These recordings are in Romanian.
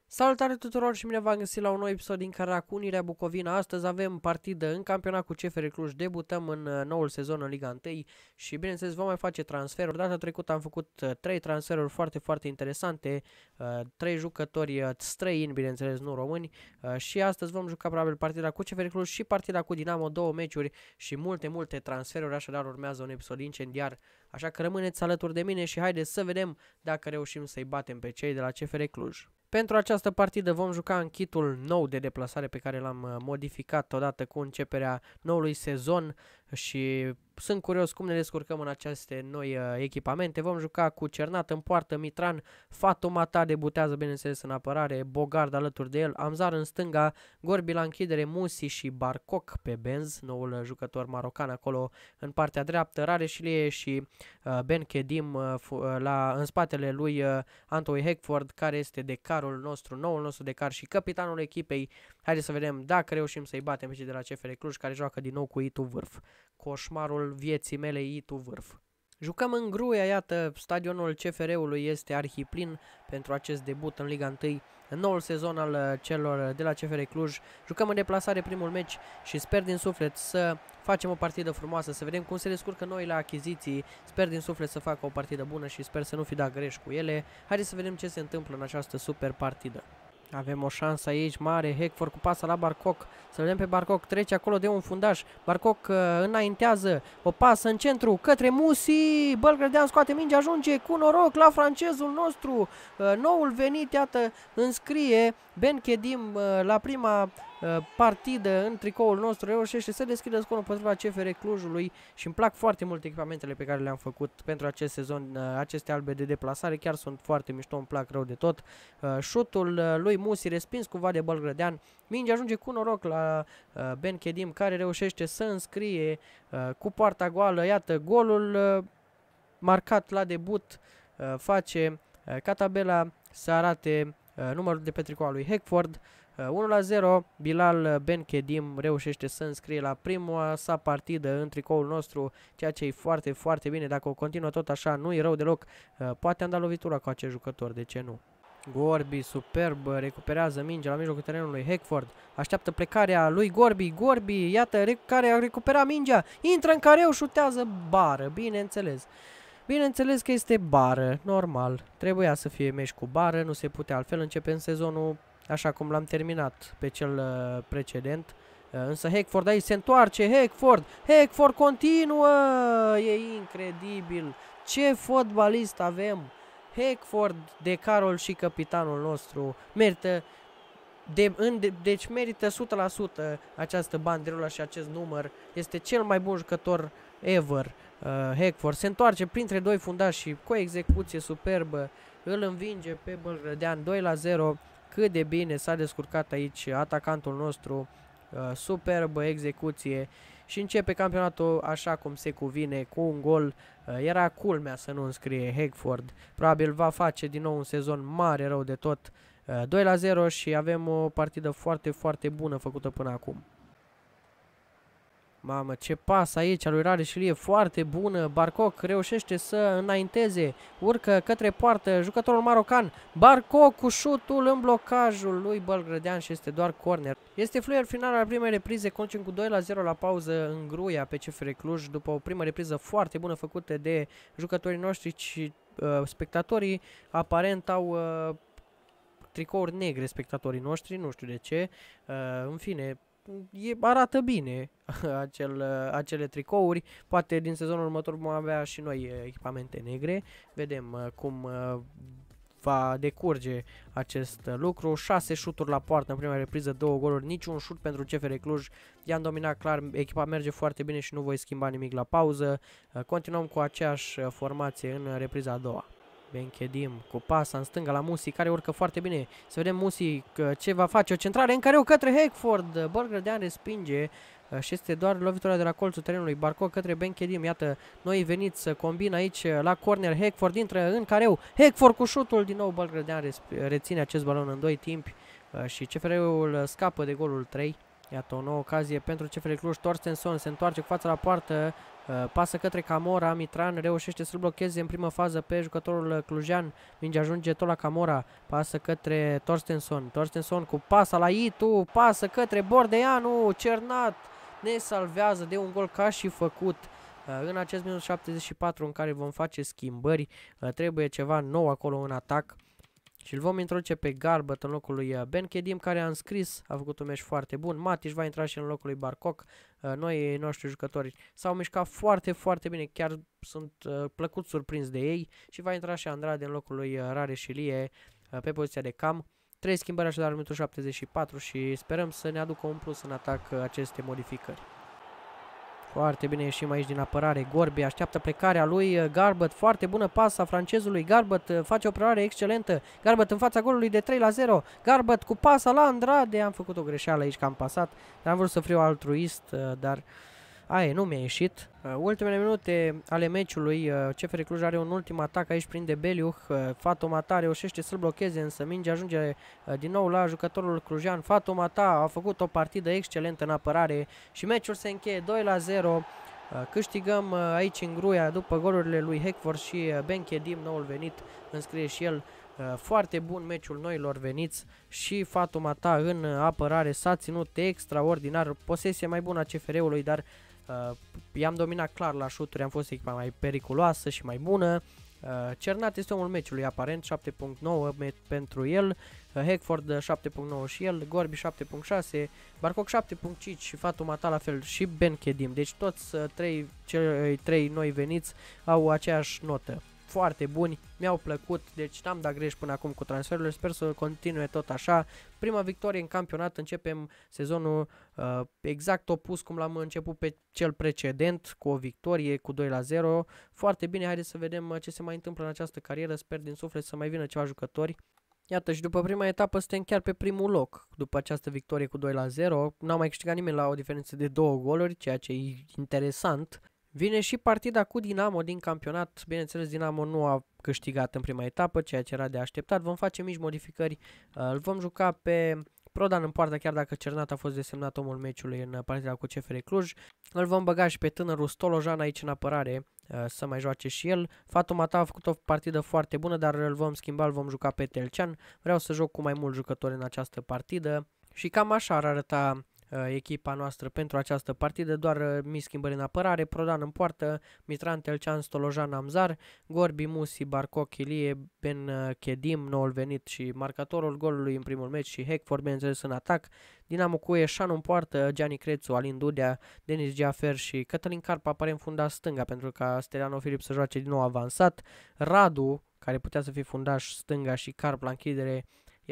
Salutare tuturor și bine v-am găsit la un nou episod din Carac Unirea Bucovina. Astăzi avem partidă în campionat cu CFR Cluj. Debutăm în noul sezon în Liga 1 și bineînțeles vom mai face transferuri. Data trecută am făcut 3 transferuri foarte interesante, 3 jucători străini, bineînțeles nu români, și astăzi vom juca probabil partida cu CFR Cluj și partida cu Dinamo, 2 meciuri și multe transferuri, așadar urmează un episod incendiar. Așa că rămâneți alături de mine și haideți să vedem dacă reușim să-i batem pe cei de la CFR Cluj. Pentru această partidă vom juca în kitul nou de deplasare pe care l-am modificat odată cu începerea noului sezon și sunt curios cum ne descurcăm în aceste noi echipamente. Vom juca cu Cernat în poartă, Mitran, Fatoumata debutează bineînțeles în apărare, Bogard alături de el, Amzar în stânga, Gorbi la închidere, Musi și Barcoc pe benz, noul jucător marocan acolo în partea dreaptă, Rareșilie și Ben Kedim în spatele lui Antoi Heckford, care este decarul nostru, noul nostru decar și capitanul echipei. Haideți să vedem dacă reușim să-i batem pe cei de la CFR Cluj, care joacă din nou cu Itu Vârf. Coșmarul vieții mele, Itu Vârf. Jucăm în Gruia, iată, stadionul CFR-ului este arhiplin pentru acest debut în Liga 1, în noul sezon al celor de la CFR Cluj. Jucăm în deplasare primul meci și sper din suflet să facem o partidă frumoasă, să vedem cum se descurcă noile achiziții. Sper din suflet să facă o partidă bună și sper să nu fi dat greș cu ele. Haideți să vedem ce se întâmplă în această super partidă. Avem o șansă aici mare, Heckford cu pasa la Barcoc, să vedem pe Barcoc, trece acolo de un fundaș, Barcoc înaintează, o pasă în centru către Musi, Bălgrădean scoate mingea, ajunge cu noroc la francezul nostru, noul venit, iată, înscrie, Ben Kedim la prima partidă în tricoul nostru reușește să deschidă scorul împotriva CFR Clujului și îmi plac foarte mult echipamentele pe care le-am făcut pentru acest sezon, aceste albe de deplasare, chiar sunt foarte mișto, îmi plac rău de tot. Șutul lui Musi respins cumva de Bălgrădean, mingea ajunge cu noroc la Ben Kedim, care reușește să înscrie cu poarta goală, iată golul marcat la debut, face ca tabela să arate numărul de pe tricoul lui Heckford. 1-0, Bilal Ben Kedim reușește să înscrie la prima sa partidă în tricoul nostru, ceea ce e foarte bine. Dacă o continuă tot așa, nu e rău deloc. Poate am dat lovitura cu acest jucător, de ce nu? Gorbi, superb, recuperează mingea la mijlocul terenului, Heckford așteaptă plecarea lui Gorbi, Gorbi, iată, care a recuperat mingea, intră în careu, șutează, bară, bineînțeles. Bineînțeles că este bară, normal, trebuia să fie meci cu bară, nu se putea altfel, începem sezonul așa cum l-am terminat pe cel precedent. Însă Heckford aici se întoarce, Heckford continuă, e incredibil, ce fotbalist avem! Heckford, decarul și capitanul nostru, merită, deci merită 100% această banderolă și acest număr, este cel mai bun jucător ever. Heckford se întoarce printre doi fundași și cu o execuție superbă îl învinge pe Bălgrădean 2-0. Cât de bine s-a descurcat aici atacantul nostru, superbă execuție și începe campionatul așa cum se cuvine, cu un gol. Era culmea să nu înscrie Heckford, probabil va face din nou un sezon mare rău de tot. 2-0 și avem o partidă foarte bună făcută până acum. Mamă, ce pas aici al lui Rareșilie, foarte bună, Barcoc reușește să înainteze, urcă către poartă, jucătorul marocan, Barcoc cu șutul în blocajul lui Bălgrădean și este doar corner. Este fluier final al primei reprize, conducem cu 2-0 la pauză în Gruia pe CFR Cluj, după o primă repriză foarte bună făcută de jucătorii noștri și spectatorii aparent au tricouri negre spectatorii noștri, nu știu de ce, în fine... arată bine acele tricouri. Poate din sezonul următor vom avea și noi echipamente negre. Vedem cum va decurge acest lucru. 6 șuturi la poartă în prima repriză, 2 goluri, niciun șut pentru CFR Cluj. I-am dominat clar, echipa merge foarte bine și nu voi schimba nimic la pauză. Continuăm cu aceeași formație în repriza a doua. Ben Kedim cu pasa în stânga la Musi, care urcă foarte bine. Să vedem Musi ce va face. O centrare în careu către Heckford. Bălgrădean respinge și este doar lovitura de la colțul terenului. Barcoc către Ben Kedim. Iată, noi veniți să combină aici la corner. Heckford intră în careu. Heckford cu șutul. Din nou Bălgrădean reține acest balon în 2 timpi și CFR-ul scapă de golul 3. Iată o nouă ocazie pentru CFR Cluj. Torstensson se întoarce cu fața la poartă. Pasă către Camora, Mitran reușește să-l blocheze în primă fază pe jucătorul clujean, minge ajunge tot la Camora, pasă către Torstensson cu pasa la Itu, pasă către Bordeanu, Cernat ne salvează de un gol ca și făcut. În acest minut 74 în care vom face schimbări, trebuie ceva nou acolo în atac. Și îl vom introduce pe Garbutt în locul lui Ben Kedim, care a înscris, a făcut un meci foarte bun. Matić va intra și în locul lui Barcoc. Noi noștri jucători s-au mișcat foarte, foarte bine, chiar sunt plăcut surprins de ei. Și va intra și Andrade în locul lui Rareșilie pe poziția de cam. 3 schimbări așadar în minutul 74 și sperăm să ne aducă un plus în atac aceste modificări. Foarte bine ieșim aici din apărare. Gorbi așteaptă plecarea lui Garbutt. Foarte bună pasă a francezului. Garbutt face o preluare excelentă. Garbutt în fața golului de 3-0. Garbutt cu pasa la Andrade. Am făcut o greșeală aici că am pasat. Dar am vrut să fiu altruist, dar aia nu mi-a ieșit. Ultimele minute ale meciului. CFR Cluj are un ultim atac aici prin Debeliuh. Fatoumata reușește să-l blocheze, însă mingea ajunge din nou la jucătorul clujean. Fatoumata a făcut o partidă excelentă în apărare și meciul se încheie 2-0. Câștigăm aici în Gruia după golurile lui Heckford și Ben Kedim, noul venit, înscrie și el. Foarte bun meciul noilor veniți și Fatoumata în apărare s-a ținut extraordinar. Posesie mai bună a CFR-ului, dar i-am dominat clar la șuturi, am fost echipa mai periculoasă și mai bună. Cernat este omul meciului aparent, 7.9 pentru el, Heckford 7.9 și el, Gorbi 7.6, Barcoc 7.5 și Fatoumata la fel și Ben Kedim. Deci toți cei trei noi veniți au aceeași notă. Foarte buni, mi-au plăcut, deci n-am dat greș până acum cu transferurile, sper să continue tot așa. Prima victorie în campionat, începem sezonul exact opus cum l-am început pe cel precedent, cu o victorie, cu 2-0. Foarte bine, haideți să vedem ce se mai întâmplă în această carieră, sper din suflet să mai vină ceva jucători. Iată, și după prima etapă suntem chiar pe primul loc, după această victorie cu 2-0. N-a mai câștigat nimeni la o diferență de 2 goluri, ceea ce e interesant. Vine și partida cu Dinamo din campionat. Bineînțeles, Dinamo nu a câștigat în prima etapă, ceea ce era de așteptat. Vom face mici modificări. Îl vom juca pe Prodan în poartă, chiar dacă Cernat a fost desemnat omul meciului în partida cu CFR Cluj. Îl vom băga și pe tânărul Stolojan aici în apărare, să mai joace și el. Fatoumata a făcut o partidă foarte bună, dar îl vom schimba, îl vom juca pe Telcean. Vreau să joc cu mai mulți jucători în această partidă. Și cam așa ar arăta echipa noastră pentru această partidă, doar mici schimbări în apărare, Prodan în poartă, Mitran, Telcean, Stolojan, Amzar, Gorbi, Musi, Barcoc, Ilie, Ben Kedim, noul venit și marcatorul golului în primul meci și Heckford, bineînțeles, în atac. Dinamo cu Eșanu în poartă, Gianni Crețu, Alin Dudea, Denis Giafer și Cătălin Carpa apare în fundaș stânga pentru ca Steliano Filip să joace din nou avansat. Radu, care putea să fie fundaș stânga și Carp la închidere,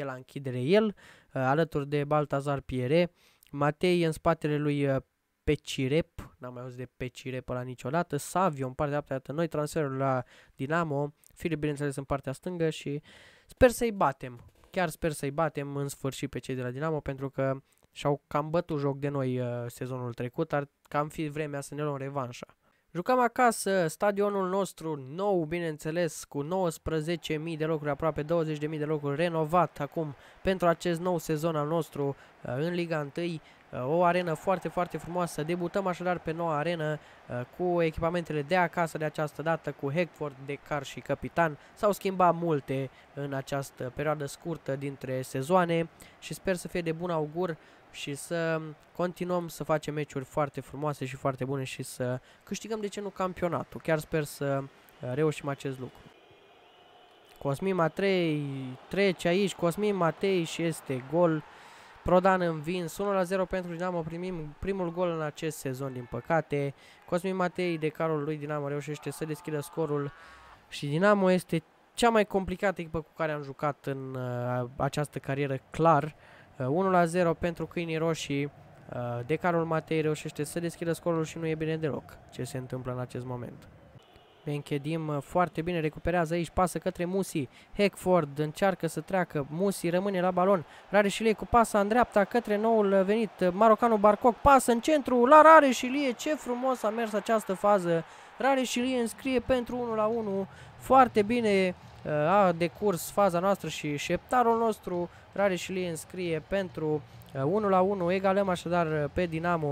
el, alături de Baltazar Pierre. Matei în spatele lui Pecirep, n-am mai auzit de Pecirep ăla niciodată, Savio în partea dreaptă, noi transferul la Dinamo, Filip bineînțeles în partea stângă și sper să-i batem, chiar sper să-i batem în sfârșit pe cei de la Dinamo pentru că și-au cam bătut joc de noi sezonul trecut, ar cam fi vremea să ne luăm revanșa. Jucăm acasă, stadionul nostru nou, bineînțeles, cu 19.000 de locuri, aproape 20.000 de locuri, renovat acum pentru acest nou sezon al nostru în Liga 1. O arenă foarte, foarte frumoasă. Debutăm așadar pe noua arenă cu echipamentele de acasă de această dată, cu Heckford, Decar și capitan. S-au schimbat multe în această perioadă scurtă dintre sezoane și sper să fie de bun augur și să continuăm să facem meciuri foarte frumoase și foarte bune și să câștigăm, de ce nu, campionatul. Chiar sper să reușim acest lucru. Cosmin Matei trece aici, Cosmin Matei și este gol. Prodan învins, 1-0 pentru Dinamo, primim primul gol în acest sezon, din păcate. Cosmin Matei, de carul lui Dinamo, reușește să deschidă scorul și Dinamo este cea mai complicată echipă cu care am jucat în această carieră, clar. 1-0 pentru câinii roșii. Decarul Matei reușește să deschidă scorul și nu e bine deloc ce se întâmplă în acest moment. Ben Kedim foarte bine recuperează aici, pasă către Musi. Heckford încearcă să treacă, Musi rămâne la balon. Rareșilie cu pasa în dreapta către noul venit marocanul Barcoc. Pasă în centru la Rareșilie. Ce frumos a mers această fază. Rareșilie înscrie pentru 1-1. Foarte bine a decurs faza noastră și șeptarul nostru Rareșilie înscrie pentru 1-1. Egalăm așadar pe Dinamo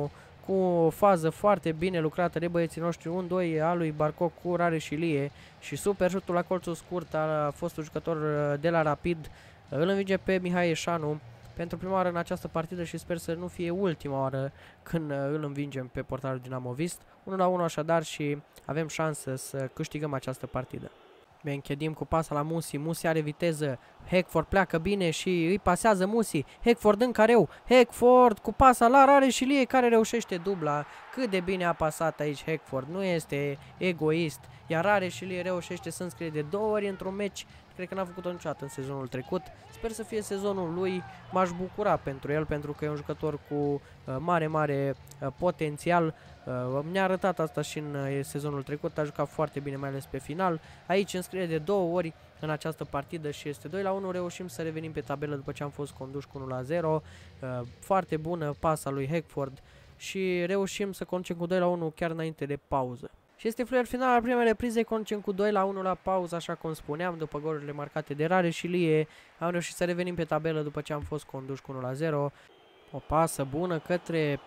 cu o fază foarte bine lucrată de băieții noștri, 1-2 al lui Barcoc cu Rareș Ilie și super șutul la colțul scurt a fostul jucător de la Rapid. Îl învinge pe Mihai Eșanu pentru prima oară în această partidă și sper să nu fie ultima oară când îl învingem pe portarul Dinamovist. 1-1 așadar și avem șansă să câștigăm această partidă. Benchedim cu pasa la Musi, Musi are viteză, Hackford pleacă bine și îi pasează Musi, Hackford în careu, Hackford cu pasa la Rareș Ilie care reușește dubla. Cât de bine a pasat aici Hackford, nu este egoist, iar Rareș Ilie reușește să înscrie de 2 ori într-un meci. Cred că n-a făcut-o niciodată în sezonul trecut. Sper să fie sezonul lui, m-aș bucura pentru el, pentru că e un jucător cu mare potențial. Mi-a arătat asta și în sezonul trecut, a jucat foarte bine, mai ales pe final. Aici înscrie de 2 ori în această partidă și este 2-1, reușim să revenim pe tabelă după ce am fost conduși cu 1-0. Foarte bună pasa lui Hackford și reușim să conducem cu 2-1 chiar înainte de pauză. Și este fluier final al primei reprize, conducem cu 2-1 la pauză, așa cum spuneam, după golurile marcate de Rareș Ilie. Am reușit să revenim pe tabelă după ce am fost conduși cu 1-0. O pasă bună către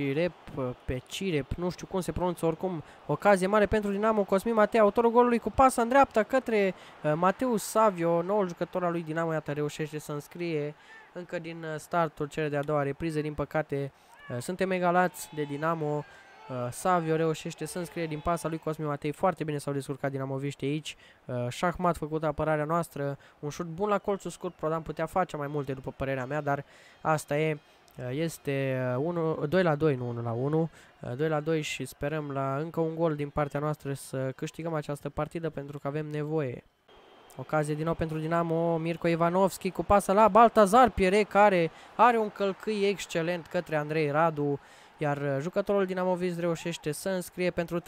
Pecirep, nu știu cum se pronunță, oricum ocazie mare pentru Dinamo. Cosmin Matei, autorul golului, cu pasă în dreapta către Mateus Savio, noul jucător al lui Dinamo, iată reușește să înscrie încă din startul cele de-a doua reprize. Din păcate suntem egalați de Dinamo. Savio reușește să înscrie din pasa lui Cosmin Matei. Foarte bine s-au descurcat dinamoviștii aici. Șahmat făcut apărarea noastră. Un șut bun la colțul scurt. Prodan putea face mai multe după părerea mea, dar asta e. Este 2-2, nu 1-1. 2-2 și sperăm la încă un gol din partea noastră să câștigăm această partidă pentru că avem nevoie. Ocazie din nou pentru Dinamo, Mirko Ivanovski cu pasă la Baltazar Pierre care are un călcâi excelent către Andrei Radu, iar jucătorul Dinamovist reușește să înscrie pentru 3-2.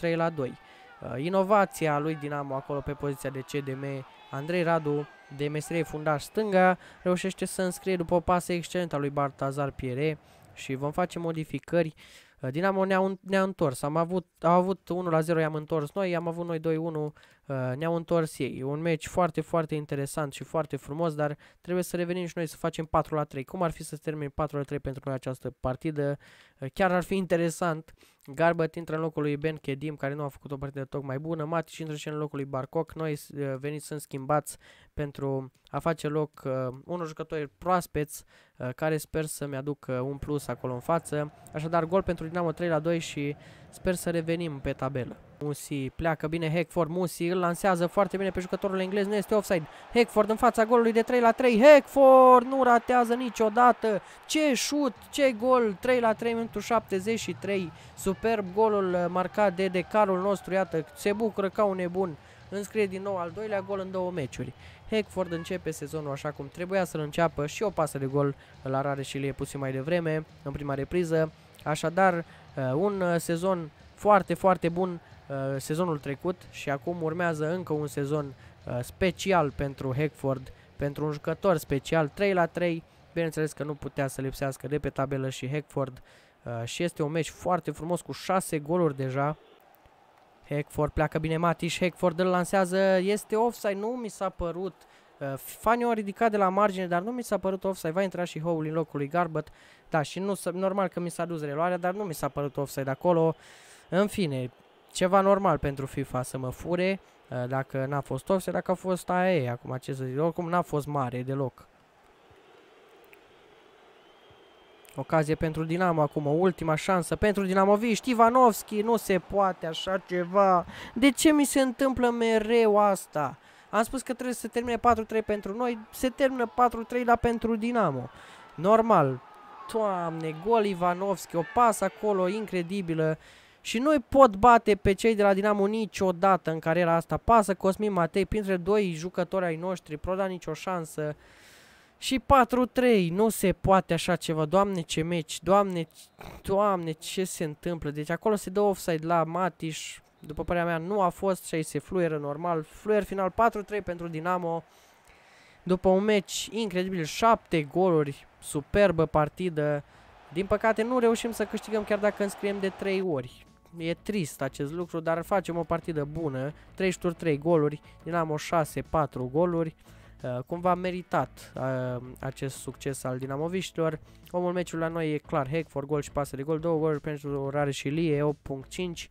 Inovația lui Dinamo acolo pe poziția de CDM, Andrei Radu de meserie fundaș stânga reușește să înscrie după o pasă excelentă a lui Baltazar Pierre și vom face modificări. Dinamo ne-a întors, au avut 1-0, i-am întors noi, am avut noi 2-1, ne-au întors ei. Un meci foarte interesant și foarte frumos, dar trebuie să revenim și noi să facem 4-3. Cum ar fi să termine 4-3 pentru noi această partidă? Chiar ar fi interesant. Garbăt intră în locul lui Ben Kedim, care nu a făcut o partidă tocmai bună. Matici intră și în locul lui Barcoc. Noi veniți sunt schimbați pentru a face loc unor jucători proaspeți, care sper să-mi aducă un plus acolo în față. Așadar, gol pentru Dinamo 3-2 și sper să revenim pe tabelă. Musi pleacă bine, Hackford, Musi îl lansează foarte bine pe jucătorul englez, nu este offside. Hackford în fața golului de 3-3, Hackford nu ratează niciodată. Ce șut, ce gol, 3-3 minutul 73. Superb golul marcat de decarul nostru, iată, se bucură ca un nebun. Înscrie din nou al doilea gol în 2 meciuri. Hackford începe sezonul așa cum trebuia să-l înceapă și o pasă de gol la Rareș Ilie puțin mai devreme, în prima repriză. Așadar, un sezon foarte bun sezonul trecut și acum urmează încă un sezon special pentru Hackford, pentru un jucător special, 3-3. Bineînțeles că nu putea să lipsească de pe tabelă și Hackford și este un meci foarte frumos cu 6 goluri deja. Hackford pleacă bine, Matici, Hackford îl lansează, este offside, nu mi s-a părut. Faniu a ridicat de la margine, dar nu mi s-a părut offside, va intra și Howl în locul lui Garbăt. Da, și nu, normal că mi s-a dus reluarea, dar nu mi s-a părut offside acolo. În fine, ceva normal pentru FIFA să mă fure, dacă n-a fost offside, dacă a fost aia, acum ce să zic, oricum n-a fost mare deloc. Ocazie pentru Dinamo acum, o ultima șansă pentru dinamoviști. Ivanovski, nu se poate așa ceva. De ce mi se întâmplă mereu asta? Am spus că trebuie să se termine 4-3 pentru noi, se termină 4-3, dar pentru Dinamo. Normal. Doamne, gol Ivanovski, o pasă acolo incredibilă. Și nu pot bate pe cei de la Dinamo niciodată în cariera asta. Pasă Cosmin Matei printre 2 jucători ai noștri, Proda nicio șansă. Și 4-3, nu se poate așa ceva, Doamne ce meci, Doamne ce se întâmplă. Deci acolo se dă offside la Matiș, după părerea mea nu a fost și aici se fluieră normal. Fluier final 4-3 pentru Dinamo. După un meci incredibil, 7 goluri, superbă partidă. Din păcate nu reușim să câștigăm chiar dacă înscriem de 3 ori. E trist acest lucru, dar facem o partidă bună, 3 șuturi, 3 goluri, Dinamo 6, 4 goluri. cumva meritat acest succes al dinamoviștilor. Omul meciului la noi e clar Hackford, gol și pasă de gol, 2 goluri pentru Rareș Ilie, 8.5.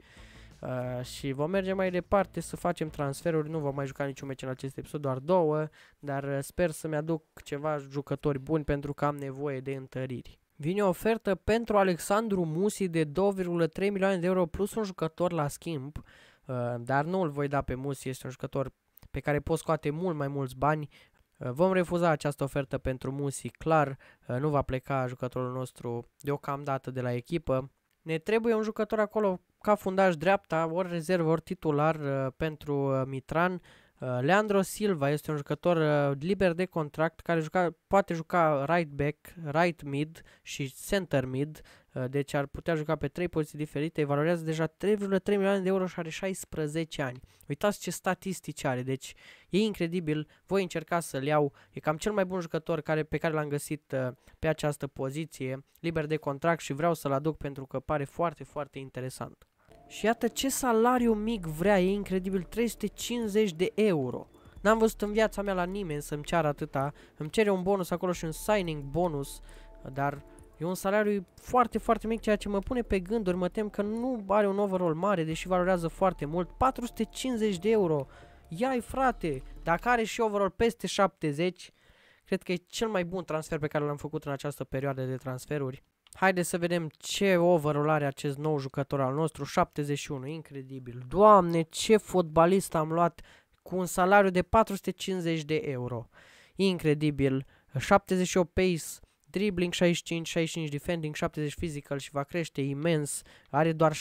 Și vom merge mai departe să facem transferuri. Nu vom mai juca niciun meci în acest episod, doar 2, dar sper să-mi aduc ceva jucători buni pentru că am nevoie de întăriri. Vine o ofertă pentru Alexandru Musi de 2,3 milioane de euro plus un jucător la schimb, dar nu îl voi da pe Musi, este un jucător pe care pot scoate mult mai mulți bani. Vom refuza această ofertă pentru Musi, clar, nu va pleca jucătorul nostru deocamdată de la echipă. Ne trebuie un jucător acolo ca fundaș dreapta, ori rezervă, ori titular pentru Mitran. Leandro Silva este un jucător liber de contract care poate juca right back, right mid și center mid, deci ar putea juca pe 3 poziții diferite, valorează deja 3,3 milioane de euro și are 16 ani. Uitați ce statistici are, deci e incredibil, voi încerca să-l iau, e cam cel mai bun jucător pe care l-am găsit pe această poziție, liber de contract și vreau să-l aduc pentru că pare foarte, foarte interesant. Și iată ce salariu mic vrea, e incredibil, 350 de euro. N-am văzut în viața mea la nimeni să-mi ceară atâta, îmi cere un bonus acolo și un signing bonus, dar e un salariu foarte, foarte mic, ceea ce mă pune pe gânduri, mă tem că nu are un overall mare, deși valorează foarte mult, 450 de euro, ia-i frate, dacă are și overall peste 70, cred că e cel mai bun transfer pe care l-am făcut în această perioadă de transferuri. Haideți să vedem ce overall are acest nou jucător al nostru, 71, incredibil. Doamne, ce fotbalist am luat cu un salariu de 450 de euro. Incredibil, 78 pace, dribbling 65, 65 defending, 70 physical și va crește imens. Are doar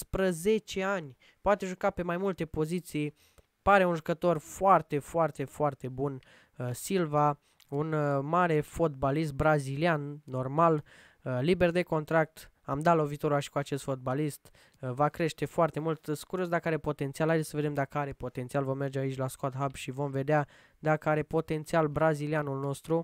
16 ani, poate juca pe mai multe poziții, pare un jucător foarte, foarte, foarte bun. Silva, un mare fotbalist brazilian, normal, liber de contract, am dat lovitura și cu acest fotbalist, va crește foarte mult. Sunt curios dacă are potențial, haideți să vedem dacă are potențial, vom merge aici la Squad Hub și vom vedea dacă are potențial brazilianul nostru.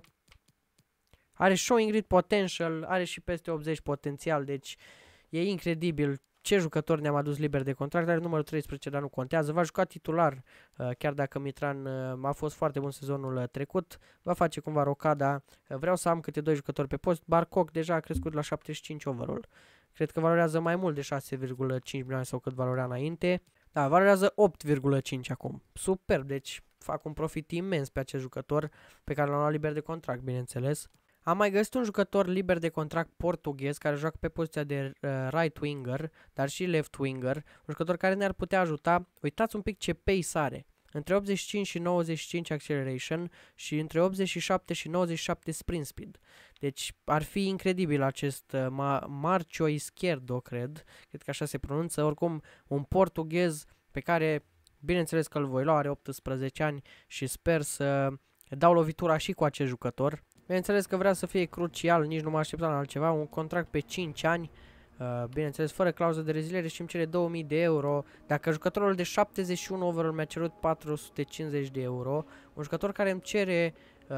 Are showing grid potential, are și peste 80 potențial, deci e incredibil ce jucător ne-am adus liber de contract. Are numărul 13, dar nu contează, va juca titular, chiar dacă Mitran a fost foarte bun sezonul trecut, va face cumva rocada. Vreau să am câte 2 jucători pe post. Barcoc deja a crescut la 75 overall, cred că valorează mai mult de 6,5 milioane sau cât valora înainte. Da, valorează 8,5 acum, superb, deci fac un profit imens pe acest jucător pe care l-am luat liber de contract, bineînțeles. Am mai găsit un jucător liber de contract portughez care joacă pe poziția de right winger, dar și left winger, un jucător care ne-ar putea ajuta. Uitați un pic ce pace are, între 85 și 95 acceleration și între 87 și 97 sprint speed. Deci ar fi incredibil acest Marcio Izquierdo, cred că așa se pronunță, oricum un portughez pe care bineînțeles că îl voi lua, are 18 ani și sper să dau lovitura și cu acest jucător. Bineînțeles că vrea să fie crucial, nici nu mă așteptam la altceva, un contract pe 5 ani, bineînțeles fără clauză de reziliere și îmi cere 2000 de euro. Dacă jucătorul de 71 overall mi-a cerut 450 de euro, un jucător care îmi cere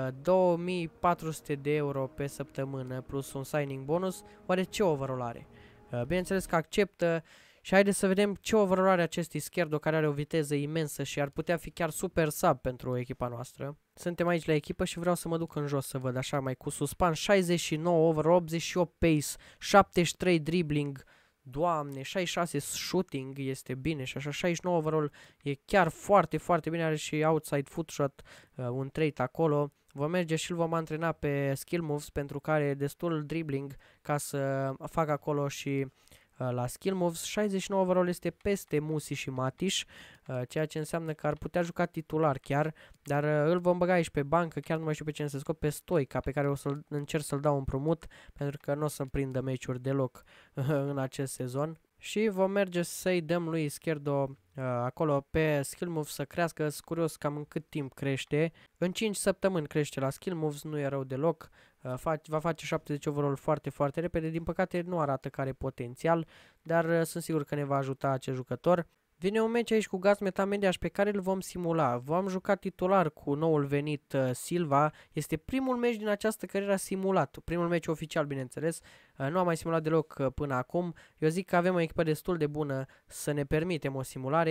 2400 de euro pe săptămână plus un signing bonus, oare ce overall are? Bineînțeles că acceptă. Și haideți să vedem ce overall are acest Izquierdo, care are o viteză imensă și ar putea fi chiar super sub pentru echipa noastră. Suntem aici la echipă și vreau să mă duc în jos să văd așa mai cu suspans. 69 overall, 88 pace, 73 dribbling, doamne, 66 shooting, este bine și așa, 69 overall, e chiar foarte, foarte bine, are și outside foot shot, un trait acolo. Vom merge și îl vom antrena pe skill moves pentru că are destul dribbling ca să fac acolo și la skill moves. 69 overall este peste Musi și Matiș, ceea ce înseamnă că ar putea juca titular chiar, dar îl vom băga aici pe bancă, chiar nu mai știu pe cine să scot, pe Stoica, pe care o să încerc să-l dau împrumut, pentru că nu o să prindă meciuri deloc în acest sezon. Și vom merge să-i dăm lui Izquierdo acolo pe skill moves să crească, sunt curios cam în cât timp crește. În 5 săptămâni crește la skill moves, nu e rău deloc, va face 70 overall foarte, foarte repede, din păcate nu arată că are potențial, dar sunt sigur că ne va ajuta acest jucător. Vine un meci aici cu Gaz Metamediaș pe care îl vom simula. Vom juca titular cu noul venit Silva. Este primul meci din această carieră simulat. Primul meci oficial, bineînțeles. Nu am mai simulat deloc până acum. Eu zic că avem o echipă destul de bună să ne permitem o simulare.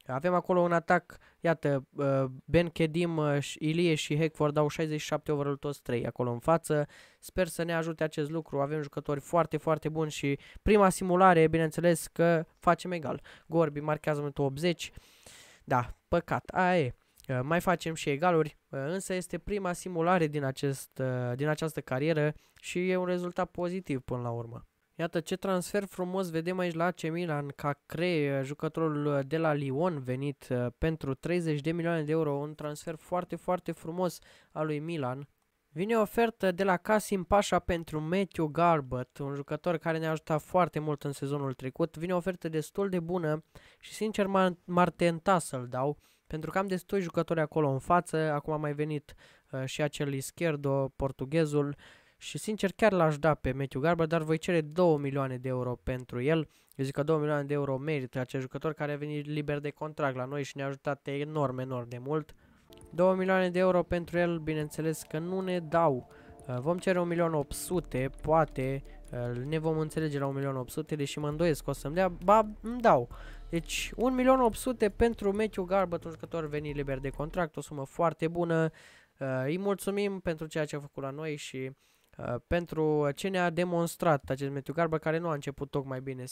Avem acolo un atac, iată, Ben Kedim, Ilie și Hackford au 67 overall toți 3 acolo în față. Sper să ne ajute acest lucru, avem jucători foarte, foarte buni și prima simulare, bineînțeles că facem egal. Gorby marchează în 80, da, păcat, aia e. Mai facem și egaluri, însă este prima simulare din această carieră și e un rezultat pozitiv până la urmă. Iată ce transfer frumos vedem aici la AC Milan, Cacré, jucătorul de la Lyon venit pentru 30 de milioane de euro, un transfer foarte, foarte frumos al lui Milan. Vine o ofertă de la Kasim Pasha pentru Matthew Garbutt, un jucător care ne-a ajutat foarte mult în sezonul trecut. Vine o ofertă destul de bună și sincer m-ar tenta să-l dau, pentru că am destui jucători acolo în față. Acum a mai venit și acel Izquierdo, portughezul, și sincer chiar l-aș da pe Matthew Garbutt, dar voi cere 2 milioane de euro pentru el. Eu zic că 2 milioane de euro merită acel jucător care a venit liber de contract la noi și ne-a ajutat enorm, enorm de mult. 2 milioane de euro pentru el, bineînțeles că nu ne dau. Vom cere 1.800.000, poate ne vom înțelege la 1.800.000, deși mă îndoiesc că o să-mi dea, ba, îmi dau. Deci 1.800.000 pentru Matthew Garbutt, un jucător venit liber de contract, o sumă foarte bună. Îi mulțumim pentru ceea ce a făcut la noi și pentru ce ne-a demonstrat acest Matthew Garbutt, care nu a început tocmai bine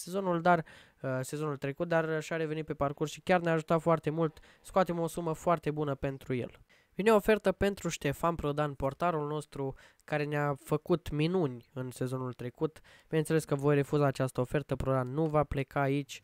sezonul trecut, dar și-a revenit pe parcurs și chiar ne-a ajutat foarte mult. Scoatem o sumă foarte bună pentru el. Vine o ofertă pentru Ștefan Prodan, portarul nostru care ne-a făcut minuni în sezonul trecut. Bineînțeles că voi refuza această ofertă, Prodan nu va pleca aici,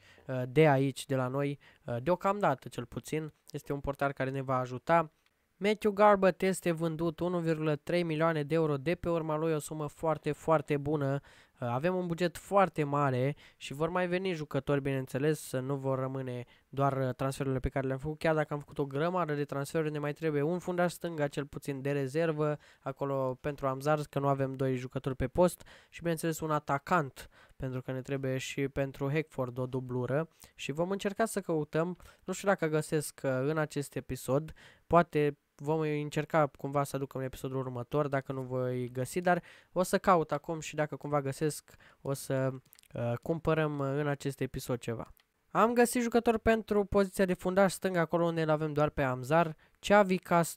de la noi, deocamdată cel puțin. Este un portar care ne va ajuta. Matthew Garbutt este vândut 1,3 milioane de euro, de pe urma lui o sumă foarte, foarte bună. Avem un buget foarte mare și vor mai veni jucători, bineînțeles, nu vor rămâne doar transferurile pe care le-am făcut. Chiar dacă am făcut o grămadă de transferuri, ne mai trebuie un fundaș stânga, cel puțin de rezervă, acolo pentru Amzar, că nu avem 2 jucători pe post, și bineînțeles un atacant, pentru că ne trebuie și pentru Hackford o dublură și vom încerca să căutăm. Nu știu dacă găsesc în acest episod, poate vom încerca cumva să aduc în episodul următor, dacă nu voi găsi, dar o să caut acum și dacă cumva găsesc o să cumpărăm în acest episod ceva. Am găsit jucător pentru poziția de fundaș stâng, acolo unde îl avem doar pe Amzar, Xavi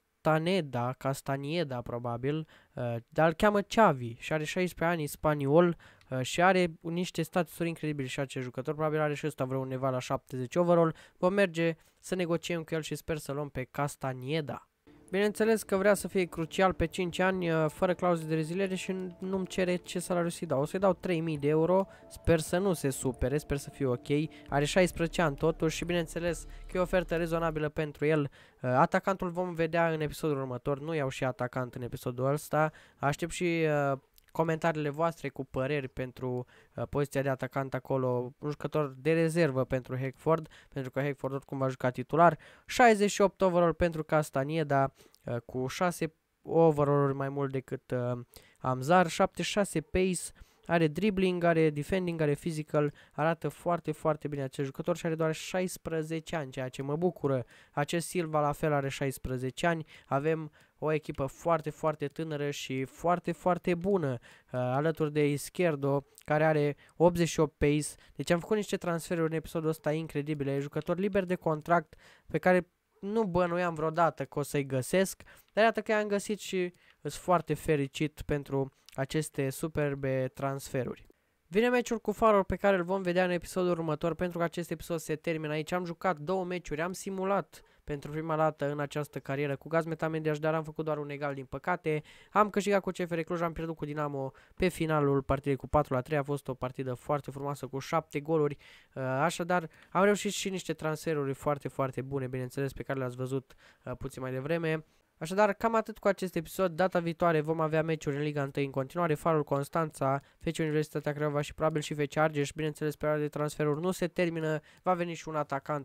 Castanieda probabil, dar îl cheamă Xavi și are 16 ani, spaniol, și are niște statusuri incredibile și acest jucător, probabil are și ăsta vreo undeva la 70 overall. Vom merge să negociem cu el și sper să luăm pe Castanieda. Bineînțeles că vrea să fie crucial pe 5 ani, fără clauze de reziliere și nu-mi cere ce salariu să-i dau. O să-i dau 3.000 de euro, sper să nu se supere, sper să fie ok. Are 16 ani totuși și bineînțeles că e o ofertă rezonabilă pentru el. Atacantul vom vedea în episodul următor, nu iau și atacant în episodul ăsta. Aștept și comentariile voastre cu păreri pentru poziția de atacant acolo, un jucător de rezervă pentru Hackford, pentru că Hackford oricum va juca titular. 68 overall pentru Castanieda, cu 6 overall mai mult decât Amzar, 76 pace, are dribbling, are defending, are physical, arată foarte, foarte bine acest jucător și are doar 16 ani, ceea ce mă bucură. Acest Silva la fel are 16 ani, avem o echipă foarte, foarte tânără și foarte, foarte bună, alături de Izquierdo, care are 88 pace. Deci am făcut niște transferuri în episodul ăsta incredibile, jucător liber de contract pe care nu bănuiam vreodată că o să-i găsesc, dar iată că i-am găsit și sunt foarte fericit pentru aceste superbe transferuri. Vine meciul cu Faro pe care îl vom vedea în episodul următor, pentru că acest episod se termină aici. Am jucat 2 meciuri, am simulat pentru prima dată în această carieră cu Gazmeta Mediaș, dar am făcut doar un egal din păcate. Am câștigat cu CFR Cluj, am pierdut cu Dinamo pe finalul partidei cu 4-3. A fost o partidă foarte frumoasă cu 7 goluri. Așadar, am reușit și niște transferuri foarte, foarte bune, bineînțeles, pe care le-ați văzut puțin mai devreme. Așadar, cam atât cu acest episod. Data viitoare vom avea meciuri în Liga 1 în continuare, Farul Constanța, FC Universitatea Craiova și probabil și FC Argeș. Bineînțeles, perioada de transferuri nu se termină, va veni și un atacant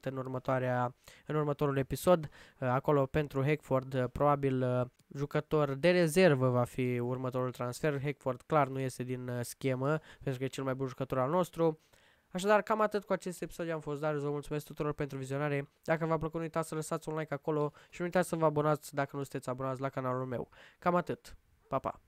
în următorul episod. Acolo pentru Hackford, probabil jucător de rezervă va fi următorul transfer. Hackford clar nu iese din schemă, pentru că e cel mai bun jucător al nostru. Așadar, cam atât cu acest episod. Am fost Darius, vă mulțumesc tuturor pentru vizionare. Dacă v-a plăcut, nu uitați să lăsați un like acolo și nu uitați să vă abonați dacă nu sunteți abonați la canalul meu. Cam atât. Pa, pa!